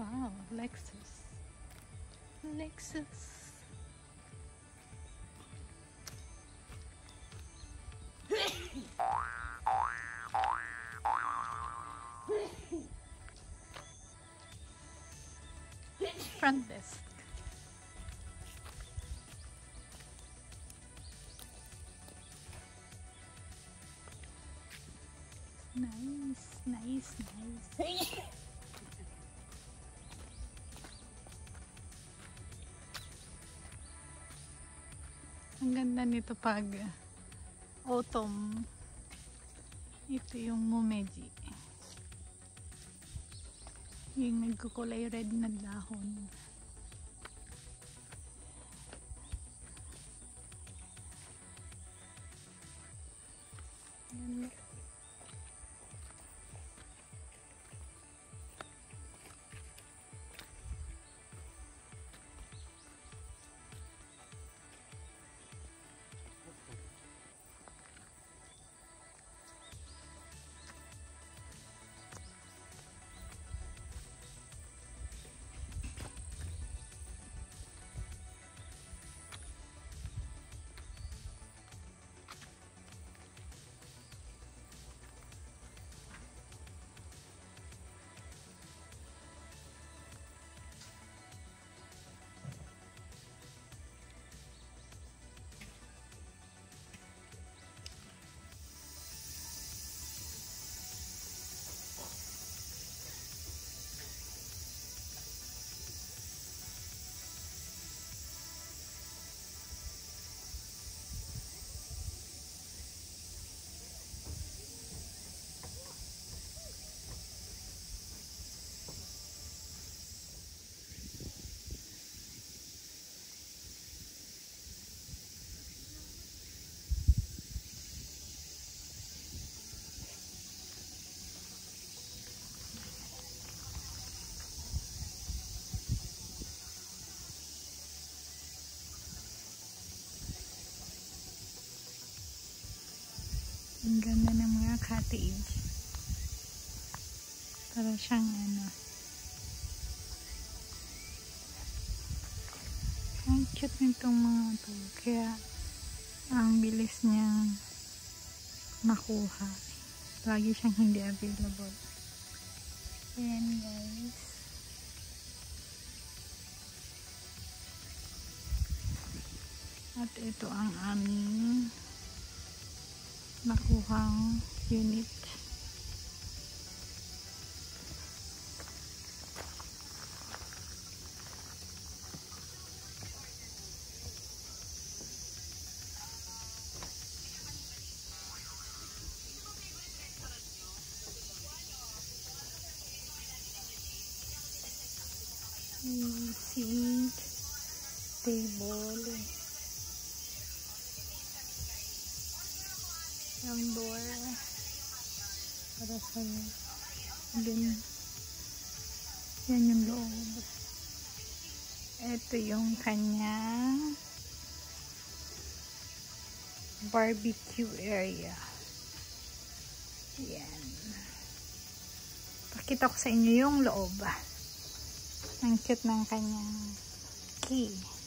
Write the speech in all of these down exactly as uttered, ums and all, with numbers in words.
Wow, Lexus. Lexus. Front desk. Nice, nice, nice. Ang ganda nito pag autumn. Ito yung Mumeji. Yung nagkukulay red na dahon. Ganda. Ang ganda ng mga cottage. Para siyang ano. Ang cute nitong mga to. Kaya ang bilis niyang makuha. Lagi siyang hindi available. Ayan guys. At ito ang aming nakuhang unit. Seat, table, yung door para sa din. Yan yung loob. Ito yung kanyang barbecue area. Yan. Pakita ko sa inyo yung loob. Ang cute ng kanyang key.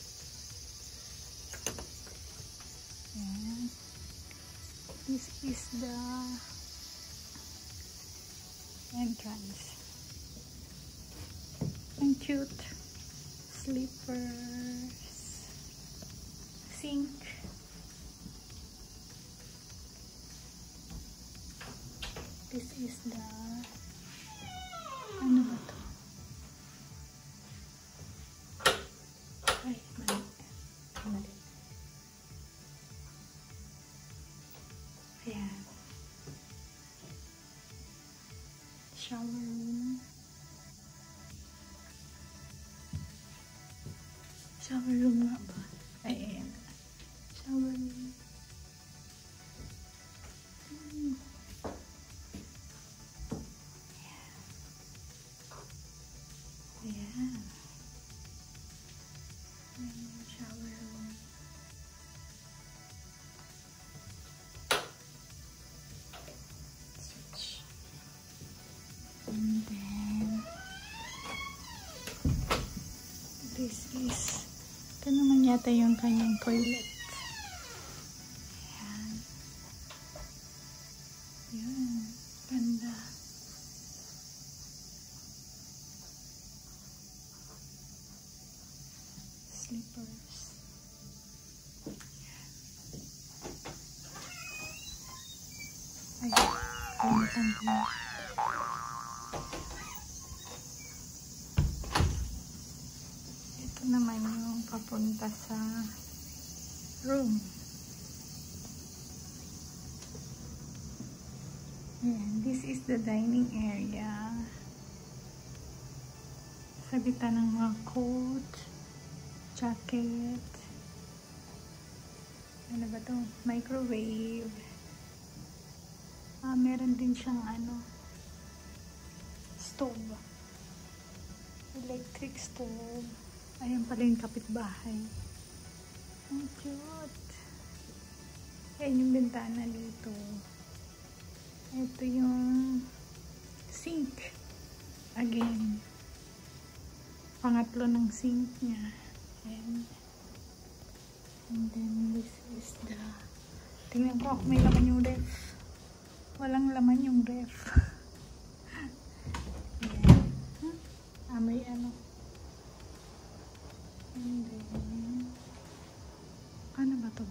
Yan. This is the entrance. Ang cute. Slippers. Sink. This is the ano ba to? Ay, mali. Mali. Ayan. Shower room. Shower room nga ba? Ay, ayan. Shower room. Hmm. Ayan. Ayan. Ayan, shower room. Switch. And then this is, ito naman yata yung kanyang toilet. Ayan. Ayan. Ganda. Slippers. Ay, kalimutan ko. Ito naman yung papunta sa room. Ayan, this is the dining area. Sabitan ng mga coat, jacket. Ano ba to? Microwave. Ah, meron din siyang ano, stove. Electric stove. Ayan pala yung kapitbahay. Ang cute. Ayan yung bintana dito. Ito yung sink. Again. Pangatlo ng sink niya. Ayan. And then this is the... Tingnan ko kung may laman yung ref. Walang laman yung ref. Ayan. Hmm? Ah, may ano. And then... Ano ba ito?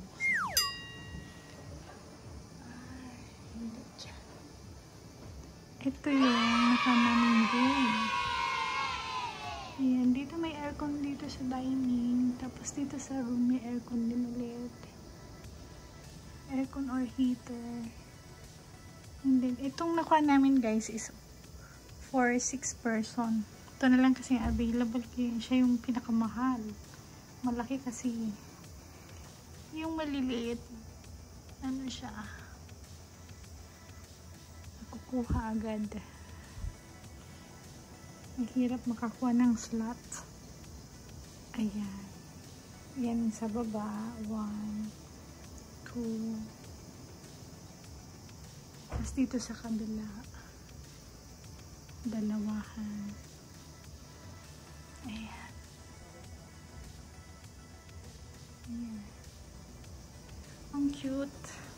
Ay, hindi dyan. Ito yung nakamaming room. Ayan, dito may aircon dito sa dining. Tapos dito sa room may aircon din ulit. Aircon or heater. And then, itong nakuha namin guys is for six person. Ito na lang kasi available. Siya yung pinakamahal. Malaki kasi. Yung maliliit, ano siya, nakukuha agad. Ang hirap makakuha ng slot. Ayan. Yan sa baba. One, two. Tapos dito sa kabila, dalawahan. Ayan. Ayan. Ang cute.